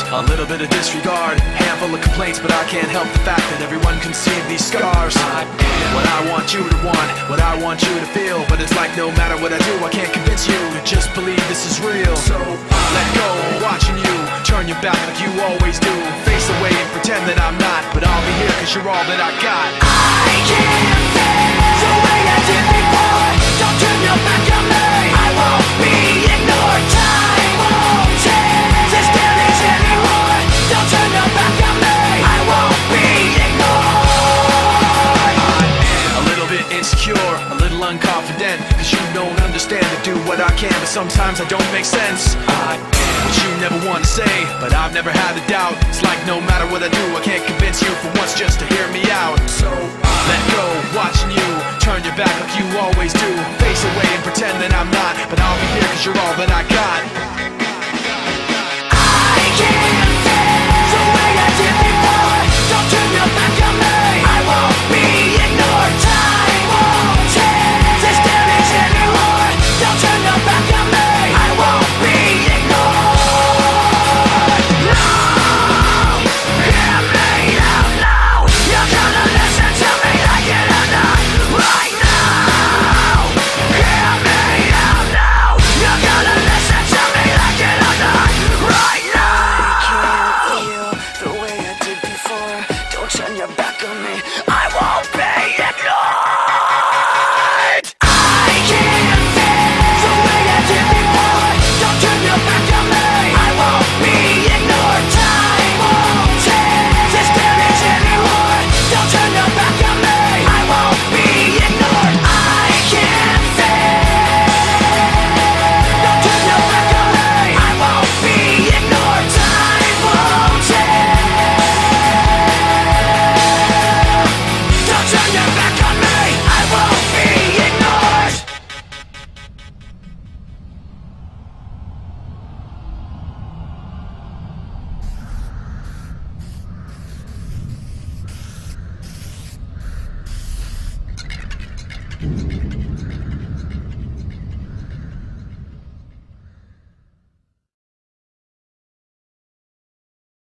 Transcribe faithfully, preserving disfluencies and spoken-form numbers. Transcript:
A little bit of disregard, handful of complaints, but I can't help the fact that everyone can see these scars. I am what I want you to want, what I want you to feel, but it's like no matter what I do, I can't convince you to just believe this is real. So let go, watching you turn your back like you always do. Face away and pretend that I'm not, but I'll be here cause you're all that I got. I can't feel the way I did before. Don't turn your back on me, I won't be ignored. Time won't change this damage anymore. Don't turn your back on me, I won't be ignored. I am a little bit insecure, a little unconfident, cause you don't understand to do what I can, but sometimes I don't make sense. I am what you never want to say, but I've never had a doubt. It's like no matter what I do, I can't convince you for once just to hear me out. So let go, watching you turn your back like you always do. Face away and pretend that I'm not, but I'll be here cause you're all that I got.